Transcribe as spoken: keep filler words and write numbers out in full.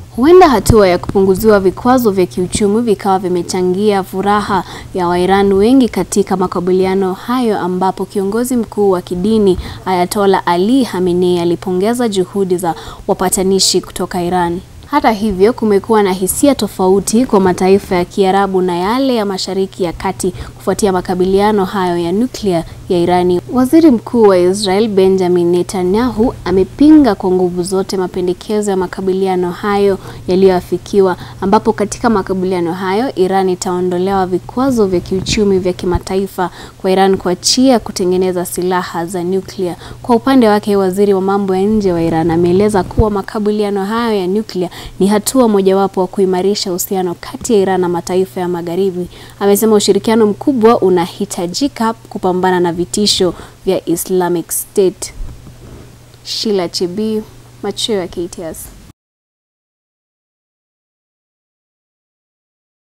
Huenda hatua ya kupunguziwa vikwazo vya kiuchumi vikawa vimechangia furaha ya Wairani wengi katika makabiliano hayo, ambapo kiongozi mkuu wa kidini Ayatollah Ali Khamenei alipongeza juhudi za wapatanishi kutoka Iran. Hata hivyo, kumekuwa na hisia tofauti kwa mataifa ya Kiarabu na yale ya Mashariki ya Kati kufuatia makabiliano hayo ya nuklia ya Irani. Waziri Mkuu wa Israel Benjamin Netanyahu amepinga kwa nguvu zote mapendekezo ya makabiliano hayo yaliyoafikiwa, ambapo katika makabiliano hayo Iran itaondolewa vikwazo vya kiuchumi vya kimataifa kwa Iran kuachia kutengeneza silaha za nuklia. Kwa upande wake, waziri wa mambo ya nje wa Iran ameeleza kuwa makabiliano hayo ya nuklia ni hatua mojawapo wa kuimarisha uhusiano kati ya Iran na mataifa ya Magharibi. Amesema ushirikiano mkubwa unahitajika kupambana na vitisho vya Islamic State. Sheila Chibi, Machweo ya K T S.